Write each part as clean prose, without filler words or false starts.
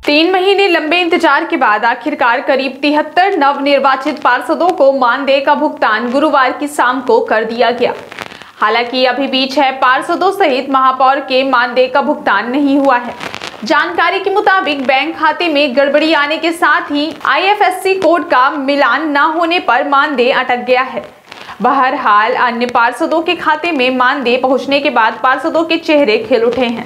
3 महीने लंबे इंतजार के बाद आखिरकार करीब 73 नवनिर्वाचित पार्षदों को मानदेय का भुगतान गुरुवार की शाम को कर दिया गया। हालांकि अभी भी 6 पार्षदों सहित महापौर के मानदेय का भुगतान नहीं हुआ है। जानकारी के मुताबिक बैंक खाते में गड़बड़ी आने के साथ ही IFSC कोड का मिलान न होने पर मानदेय अटक गया है। बहरहाल अन्य पार्षदों के खाते में मानदेय पहुंचने के बाद पार्षदों के चेहरे खिल उठे हैं।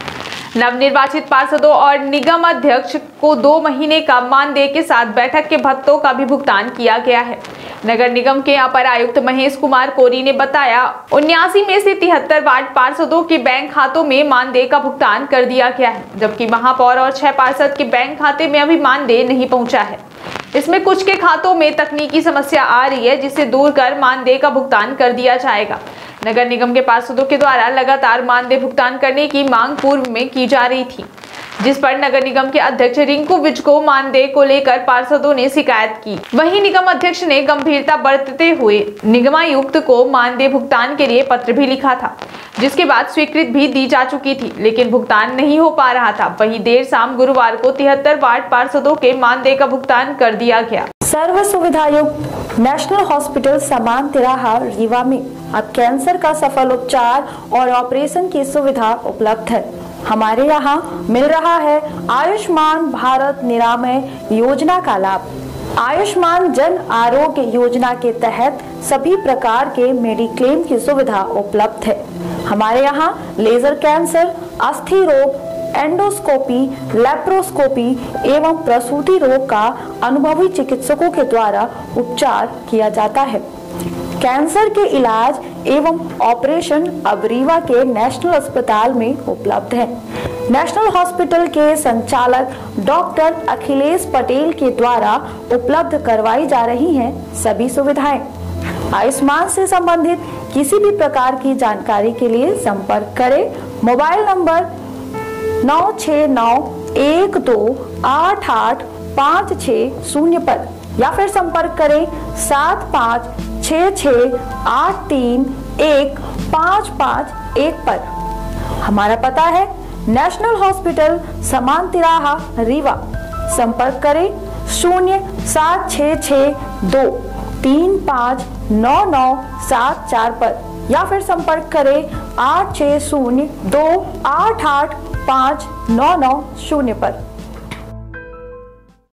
नवनिर्वाचित पार्षदों और निगम अध्यक्ष को 2 महीने का मानदेय के साथ बैठक के भत्तों का भी भुगतान किया गया है। नगर निगम के अपर आयुक्त महेश कुमार कोरी ने बताया, 79 में से 73 वार्ड पार्षदों के बैंक खातों में मानदेय का भुगतान कर दिया गया है, जबकि महापौर और 6 पार्षद के बैंक खाते में अभी मानदेय नहीं पहुंचा है। इसमें कुछ के खातों में तकनीकी समस्या आ रही है, जिसे दूर कर मानदेय का भुगतान कर दिया जाएगा। नगर निगम के पार्षदों के द्वारा लगातार मानदेय भुगतान करने की मांग पूर्व में की जा रही थी, जिस पर नगर निगम के अध्यक्ष रिंकू विज को मानदेय को लेकर पार्षदों ने शिकायत की। वहीं निगम अध्यक्ष ने गंभीरता बरतते हुए निगमायुक्त को मानदेय भुगतान के लिए पत्र भी लिखा था, जिसके बाद स्वीकृति भी दी जा चुकी थी, लेकिन भुगतान नहीं हो पा रहा था। वहीं देर शाम गुरुवार को 73 वार्ड पार्षदों के मानदेय का भुगतान कर दिया गया। सर्व सुविधायुक्त नेशनल हॉस्पिटल समान तिराहा रीवा में अब कैंसर का सफल उपचार और ऑपरेशन की सुविधा उपलब्ध है। हमारे यहाँ मिल रहा है आयुष्मान भारत निरामय योजना का लाभ। आयुष्मान जन आरोग्य योजना के तहत सभी प्रकार के मेडिक्लेम की सुविधा उपलब्ध है। हमारे यहाँ लेजर कैंसर, अस्थि रोग, एंडोस्कोपी, लेप्रोस्कोपी एवं प्रसूति रोग का अनुभवी चिकित्सकों के द्वारा उपचार किया जाता है। कैंसर के इलाज एवं ऑपरेशन अब रीवा के नेशनल अस्पताल में उपलब्ध है। नेशनल हॉस्पिटल के संचालक डॉक्टर अखिलेश पटेल के द्वारा उपलब्ध करवाई जा रही हैं सभी सुविधाएं। आयुष्मान से संबंधित किसी भी प्रकार की जानकारी के लिए संपर्क करें मोबाइल नंबर 9691288560 पर या फिर संपर्क करें 7566831551 पर। हमारा पता है नेशनल हॉस्पिटल समान तिराहा रीवा। संपर्क करें 07662359974 पर या फिर संपर्क करें 8602885990 पर।